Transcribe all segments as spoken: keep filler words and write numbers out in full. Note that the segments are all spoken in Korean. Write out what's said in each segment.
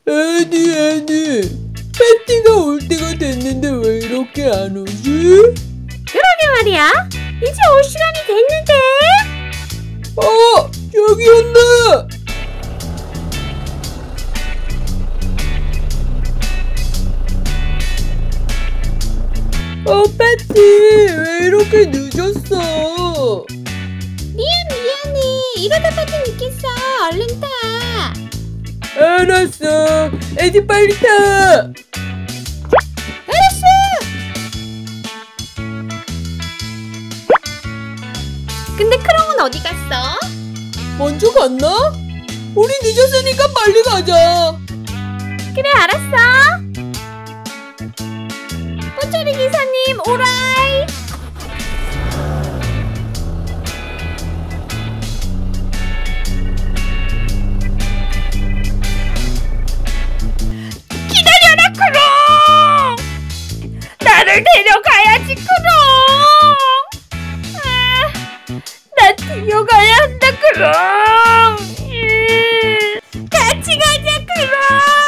애니 애니, 패티가 올 때가 됐는데 왜 이렇게 안 오지? 그러게 말이야. 이제 올 시간이 됐는데. 어, 저기 온다. 어, 패티, 왜 이렇게 늦었어? 미안 미안해. 이러다 패티 늦겠어. 얼른 타. 알았어. 애니 빨리 타. 알았어. 근데 크롱은 어디 갔어? 먼저 갔나? 우리 늦었으니까 빨리 가자. 그래 알았어. 뽀쩌리 기사님 오라이. 기다려라 크롱. 나를 데려가야지 크롱. 아, 나 뛰어가야 한다 크롱. 음, 같이 가자 크롱.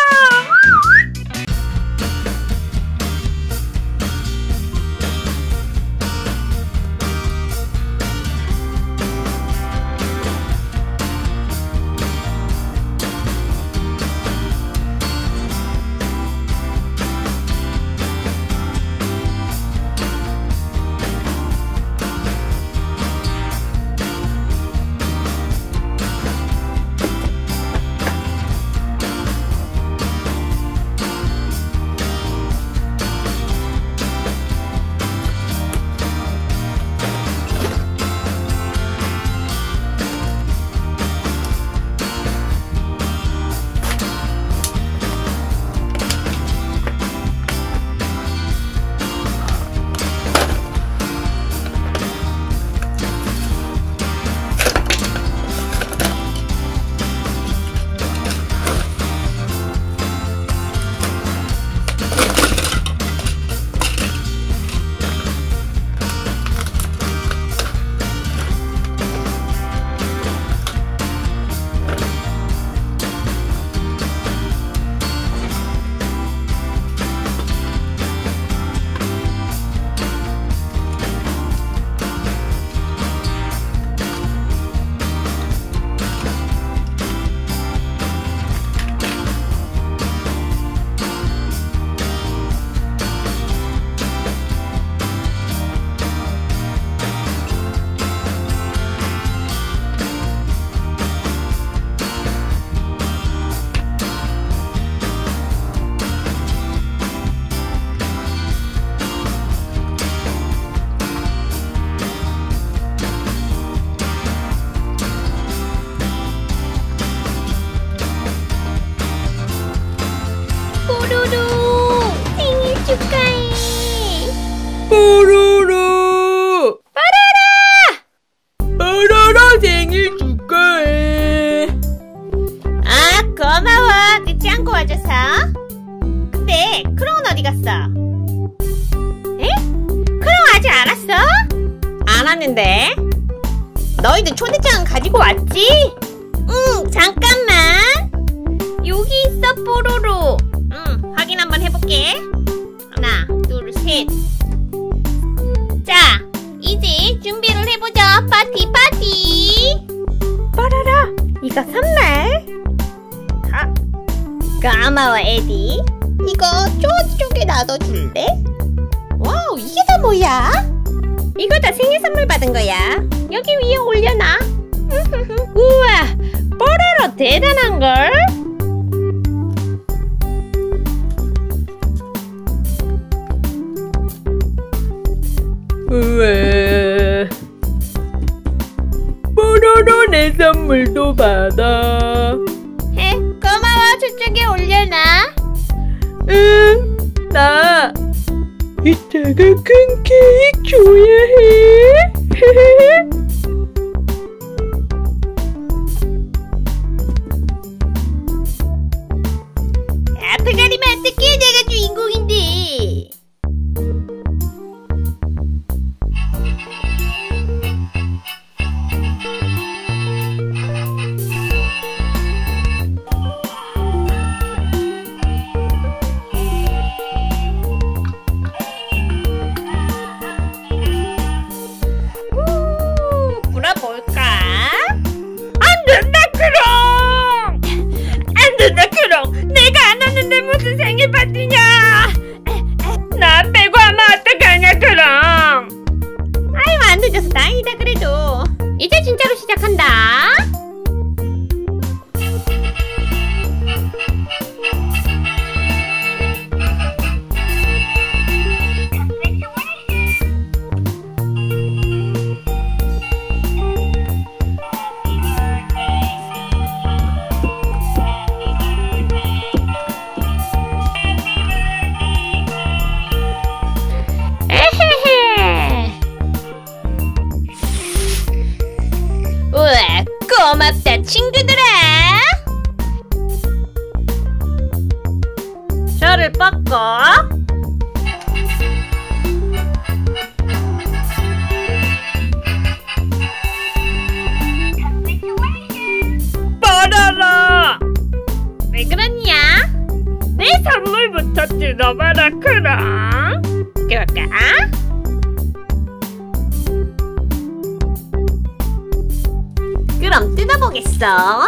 뽀로로 생일 축하해. 뽀로로. 뽀로로. 뽀로로 생일 축하해. 아 고마워. 늦지 않고 와줘서. 근데 크롱은 어디 갔어? 에? 크롱 아직 안 왔어? 안 왔는데. 너희들 초대장 가지고 왔지? 응 잠깐만. 여기 있어 뽀로로. 응 확인 한번 해볼게. 하나 둘 셋. 자 이제 준비를 해보자. 파티 파티. 뽀로로 이거 선물. 아, 고마워 에디. 이거 저쪽에 놔둬줄래? 와우 이게 다 뭐야? 이거 다 생일 선물 받은 거야. 여기 위에 올려놔. 우와 뽀로로 대단한걸? 우와, 뽀로로 내 선물도 받아. 해 고마워. 저쪽에 올려놔. 응, 나 이따가 큰 케이크 줘야 해. 앞에 가리면 어떡해. 내가 주인공인데. 모자를 빡까? 말아라! 왜 그러냐? 내 선물부터 뜯어봐라 그럼. 그럴까? 그럼 뜯어보겠어.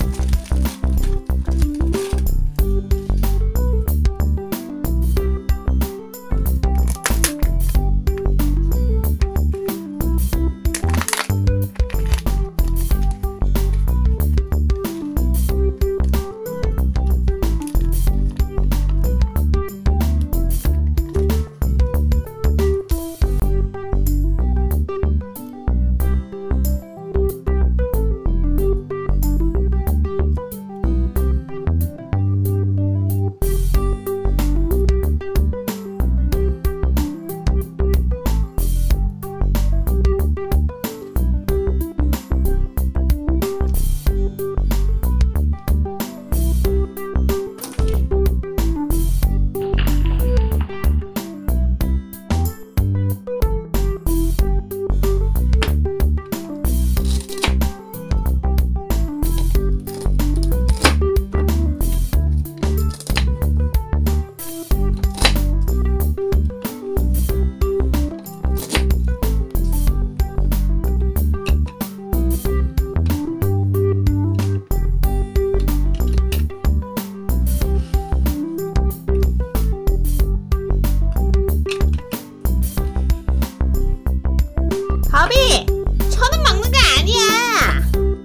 버비! 천원 먹는 거 아니야!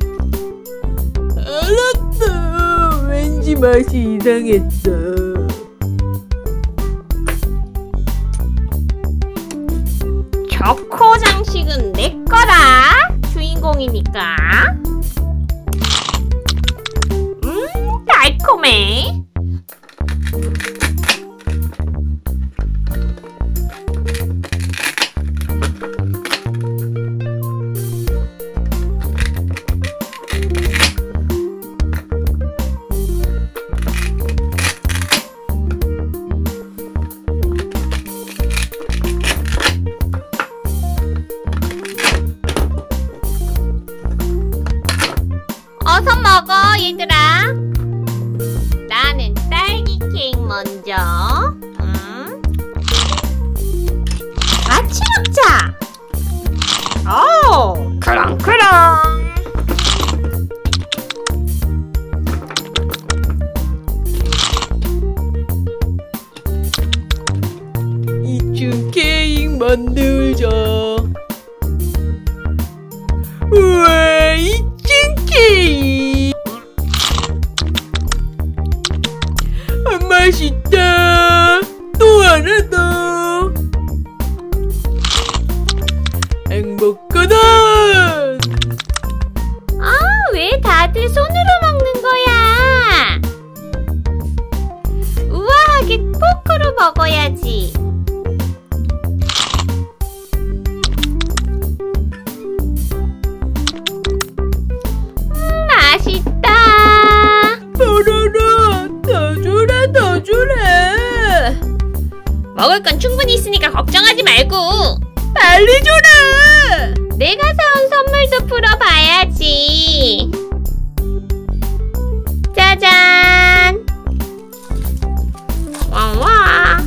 알았어. 왠지 맛이 이상했어. 초코 장식은 내 거라! 주인공이니까. 음, 달콤해. 어서 먹어 얘들아. 나는 딸기 케이크 먼저. 음. 같이 먹자. 오, 그럼 그럼. 이쯤 케이크 만들자. 우와, 이쯤 케이크. 아, 맛있다. 또 하나 더. 행복하다. 아, 왜 다들 손으로 먹는 거야? 우아하게 포크로 먹어야지. 음, 맛있다. 어라라, 더 주라, 더 주라. 먹을 건 충분히 있으니까 걱정하지 말고 빨리 주라. 내가 사온 선물도 풀어봐야지. 짜잔. 와와.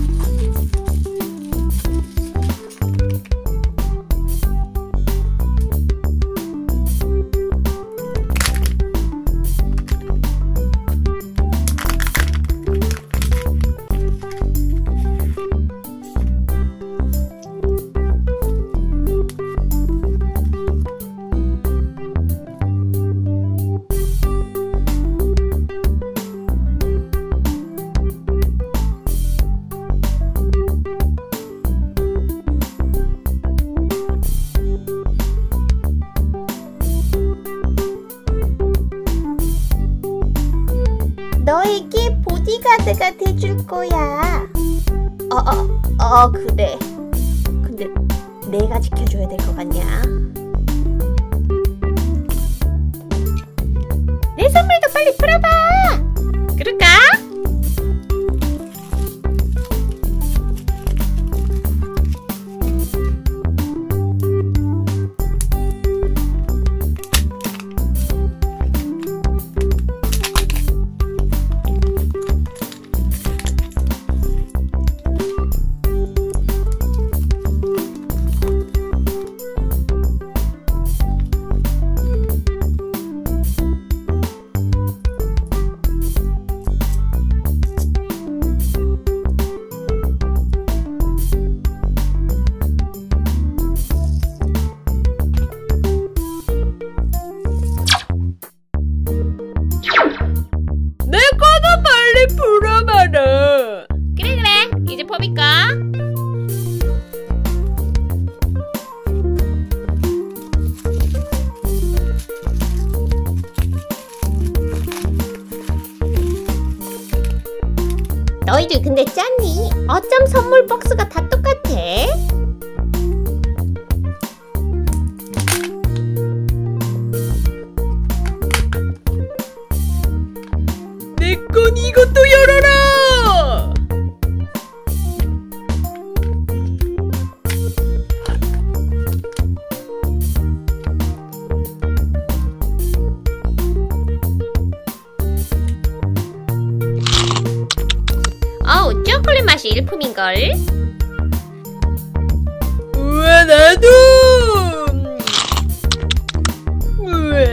너에게 보디가드가 돼줄 거야. 어, 어, 어, 그래. 근데 내가 지켜줘야 될 것 같냐? 내 선물도 빨리 풀어봐. 그럴까? 너희들 근데 짰니? 어쩜 선물 박스가 다 똑같아? 내 건 이것도 열어라! 어우, 초콜릿 맛이 일품인걸? 우와, 나도! 우와.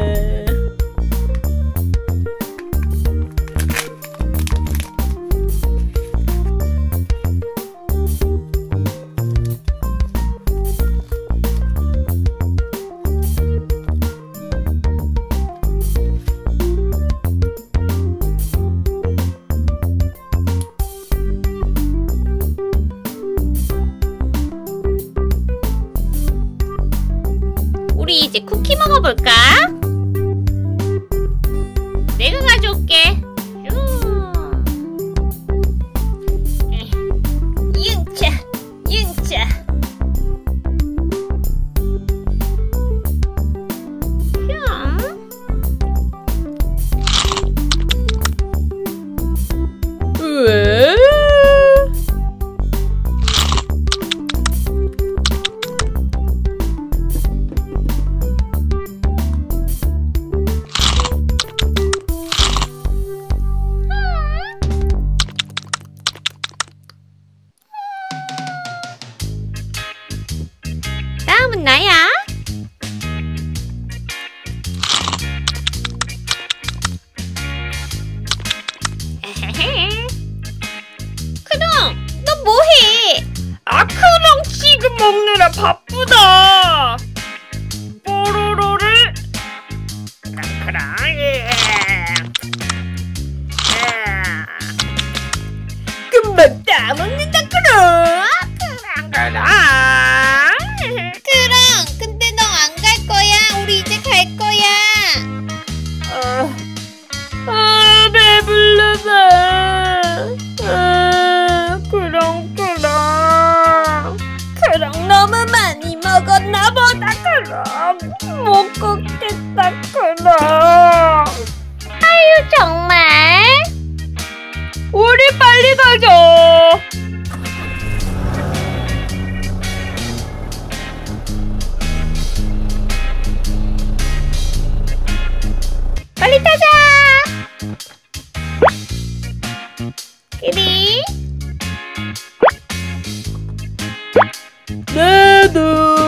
우리 이제 쿠키 먹어볼까? 내가 가져올게. 윤차, 윤차. 왜? 다음은 나야. 크롱, 너 뭐해? 아, 크롱 지금 먹느라 바쁘다. 뽀로로를 크롱. 예. 금방 다 먹는다, 크롱. 크롱 크롱. 크롱, 근데 너 안 갈 거야? 우리 이제 갈 거야. 아, 아 배불러서. 아, 크롱 크롱. 크롱 너무 많이 먹었나 보다. 크롱 못 걷겠다. 크롱. 아유, 정말? 우리 빨리 가자. 빨리 타자. 그리. 나도!